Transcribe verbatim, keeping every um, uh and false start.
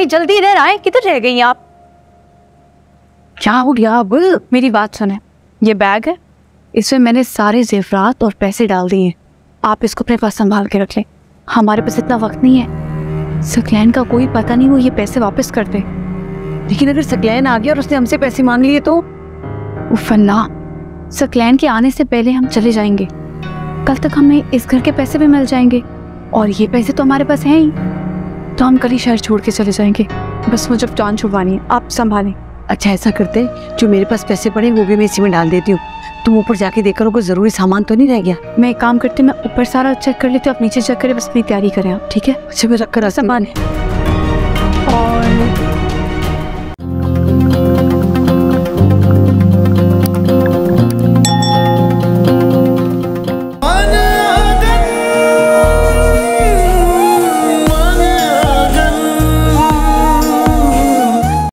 काफी जल्दी इधर आए, किधर रह गई आप? क्या हो गया अब? मेरी बात सुने, ये बैग है, इसमें मैंने सारे जेवरात और पैसे डाल दिए हैं। आप इसको अपने पास संभाल के रख लें, हमारे पास इतना वक्त नहीं है। सकलैन का कोई पता नहीं वो ये पैसे वापस कर दे। लेकिन अगर सकलैन आ गया और उसने हमसे पैसे मांग लिए तो? उफन्ना, सकलैन के आने से पहले हम चले जाएंगे। कल तक हमें इस घर के पैसे भी मिल जाएंगे और ये पैसे तो हमारे पास हैं ही, तो हम कल ही शहर छोड़ के चले जाएंगे। बस मुझे जान छुड़वानी है, आप संभालें। अच्छा ऐसा करते, जो मेरे पास पैसे पड़े वो भी मैं इसी में डाल देती हूँ। तुम ऊपर जाके देखकर कोई जरूरी सामान तो नहीं रह गया? मैं एक काम करती हूँ, मैं ऊपर सारा चेक कर लेती हूँ, आप नीचे चेक करें, बस अपनी तैयारी करें आप, ठीक है? अच्छा मैं रख कर सामान है।